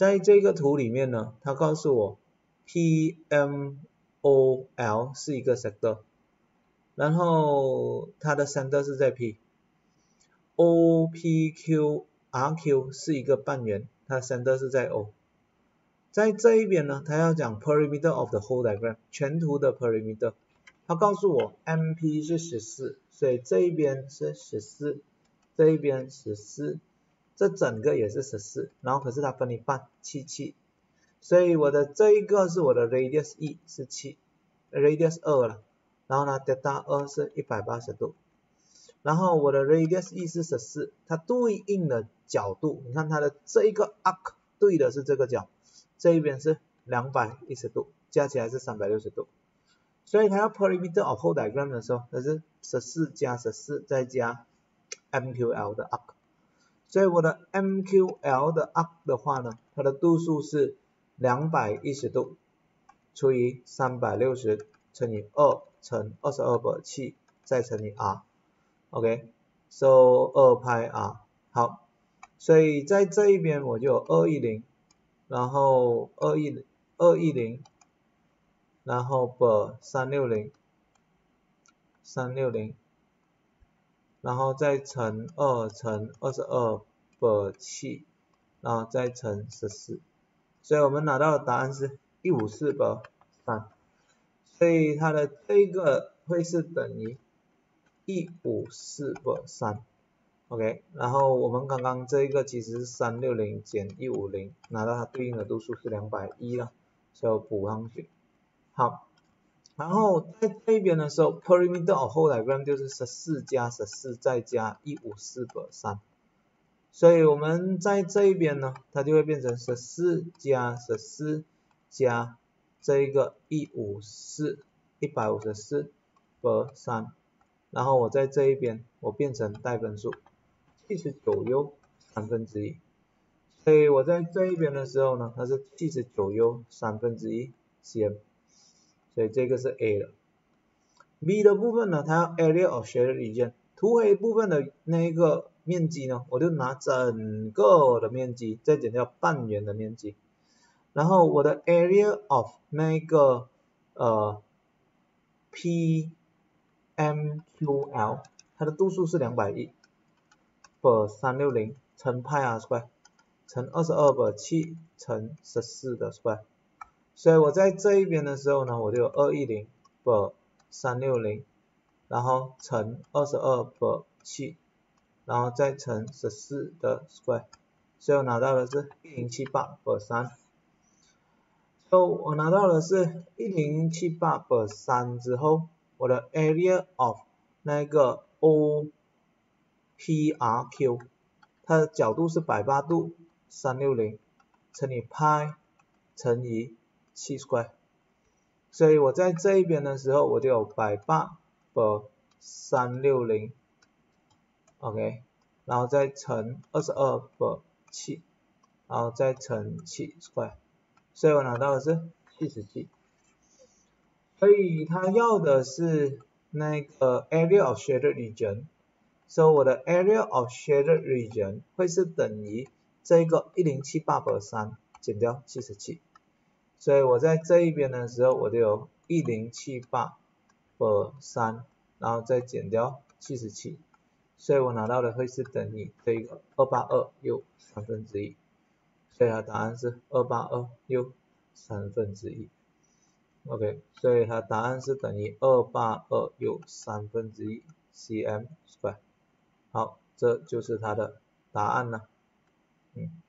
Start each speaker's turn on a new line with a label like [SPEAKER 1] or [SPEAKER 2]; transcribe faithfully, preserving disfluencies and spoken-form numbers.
[SPEAKER 1] 在这个图里面呢，它告诉我 P M O L 是一个 sector， 然后它的 center 是在 P，O P Q R Q 是一个半圆，它的 center 是在 O。在这一边呢，它要讲 perimeter of the whole diagram， 全图的 perimeter， 它告诉我 M P 是十四，所以这一边是十四，这一边十四，这整个也是十四，然后可是它分一半，七七，所以我的这一个是我的 radius E 是七 ，radius 二了，然后呢 delta 二是一百八十度，然后我的 radius E 是十四，它对应的角度，你看它的这一个 arc 对的是这个角，这一边是两百一十度，加起来是三百六十度，所以它要 perimeter of whole diagram 的时候，它是十四加十四再加 M Q L 的 arc， 所以我的 M Q L 的 arc 的话呢，它的度数是两百一十度除以三百六十乘以二乘二十二百七再乘以 R，OK， so 二派 R， 好，所以在这一边我就有二百一十，然后二百二百一十，然后 per 三百六十， 三百六十，然后再乘二乘二十二 per 七，然后再乘十四，所以我们拿到的答案是一百五十四 per 三，所以它的这个会是等于一百五十四 per 三。OK， 然后我们刚刚这一个其实是三百六十减一百五十，拿到它对应的度数是两百一了，所以我补上去。好，然后在这边的时候 perimeter of whole diagram 就是十四加十四再加一百五十四 per 三，所以我们在这一边呢，它就会变成十四加十四加这一个一百五十四 一百五十四 per 三，然后我在这一边我变成带分数七十九 U 三分之一，所以我在这一边的时候呢，它是七十九 U 三分之一 cm， 所以这个是 A 了。B 的部分呢，它要 area of shaded region， 涂黑部分的那个面积呢，我就拿整个的面积再减掉半圆的面积，然后我的 area of 那个呃 P M Q L 它的度数是两百一 per 三百六十乘派 r square 乘二十二 per 七乘十四的 square， 所以我在这一边的时候呢，我就有二百一十 per 三百六十，然后乘二十二 per 七，然后再乘十四的 square， 所以我拿到的是一千零七十八 per 三， 所以我拿到的是一千零七十八 per 三之后，我的 area of 那个 O P R Q 它的角度是一百八十度，三百六十乘以派乘以七 square， 所以我在这一边的时候我就有一百八十 per 三百六十 OK， 然后再乘二十二 per 七， 然后再乘七 square， 所以我拿到的是七十七，所以他要的是那个 area of shaded region， 所以我的 area of shaded region 会是等于这个一千零七十八 per 三减掉七十七，所以我在这一边的时候我就有一千零七十八 per 三，然后再减掉七十七，所以我拿到的会是等于这个二百八十二 U 三分之一，所以它答案是二百八十二 U 三分之一。OK， 所以它答案是等于二百八十二 U 三分之一 cm square。好，这就是它的答案了。嗯。